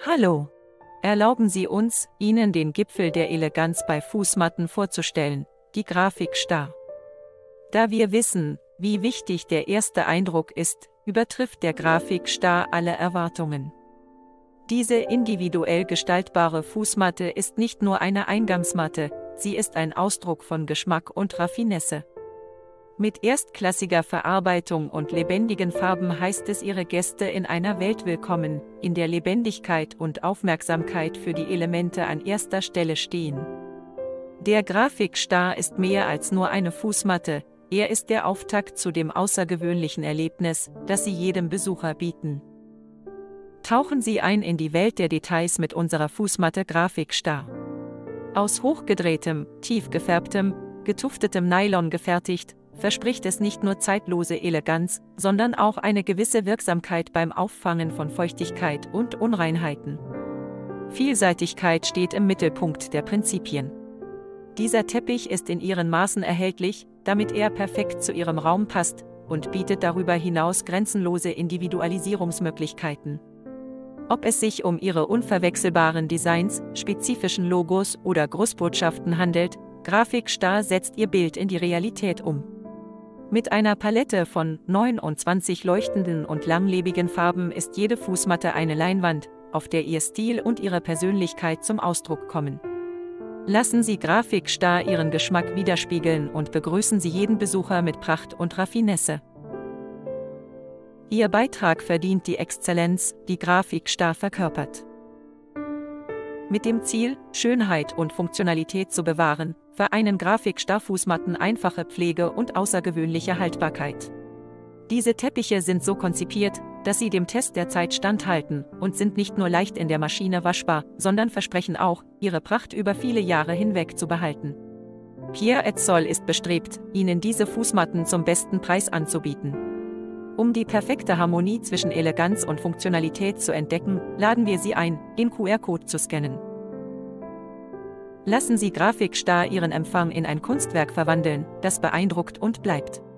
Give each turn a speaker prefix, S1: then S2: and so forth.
S1: Hallo! Erlauben Sie uns, Ihnen den Gipfel der Eleganz bei Fußmatten vorzustellen, die Grafik Star. Da wir wissen, wie wichtig der erste Eindruck ist, übertrifft der Grafik Star alle Erwartungen. Diese individuell gestaltbare Fußmatte ist nicht nur eine Eingangsmatte, sie ist ein Ausdruck von Geschmack und Raffinesse. Mit erstklassiger Verarbeitung und lebendigen Farben heißt es Ihre Gäste in einer Welt willkommen, in der Lebendigkeit und Aufmerksamkeit für die Elemente an erster Stelle stehen. Der Grafik Star ist mehr als nur eine Fußmatte, er ist der Auftakt zu dem außergewöhnlichen Erlebnis, das Sie jedem Besucher bieten. Tauchen Sie ein in die Welt der Details mit unserer Fußmatte Grafik Star. Aus hochgedrehtem, tief gefärbtem, getuftetem Nylon gefertigt, verspricht es nicht nur zeitlose Eleganz, sondern auch eine gewisse Wirksamkeit beim Auffangen von Feuchtigkeit und Unreinheiten. Vielseitigkeit steht im Mittelpunkt der Prinzipien. Dieser Teppich ist in ihren Maßen erhältlich, damit er perfekt zu Ihrem Raum passt, und bietet darüber hinaus grenzenlose Individualisierungsmöglichkeiten. Ob es sich um Ihre unverwechselbaren Designs, spezifischen Logos oder Grußbotschaften handelt, Grafik Star setzt Ihr Bild in die Realität um. Mit einer Palette von 29 leuchtenden und langlebigen Farben ist jede Fußmatte eine Leinwand, auf der Ihr Stil und Ihre Persönlichkeit zum Ausdruck kommen. Lassen Sie Grafik Star Ihren Geschmack widerspiegeln und begrüßen Sie jeden Besucher mit Pracht und Raffinesse. Ihr Beitrag verdient die Exzellenz, die Grafik Star verkörpert. Mit dem Ziel, Schönheit und Funktionalität zu bewahren, vereinen Grafik Star Fußmatten einfache Pflege und außergewöhnliche Haltbarkeit. Diese Teppiche sind so konzipiert, dass sie dem Test der Zeit standhalten und sind nicht nur leicht in der Maschine waschbar, sondern versprechen auch, ihre Pracht über viele Jahre hinweg zu behalten. Pierre Etzoll ist bestrebt, Ihnen diese Fußmatten zum besten Preis anzubieten. Um die perfekte Harmonie zwischen Eleganz und Funktionalität zu entdecken, laden wir Sie ein, den QR-Code zu scannen. Lassen Sie Grafik Star Ihren Empfang in ein Kunstwerk verwandeln, das beeindruckt und bleibt.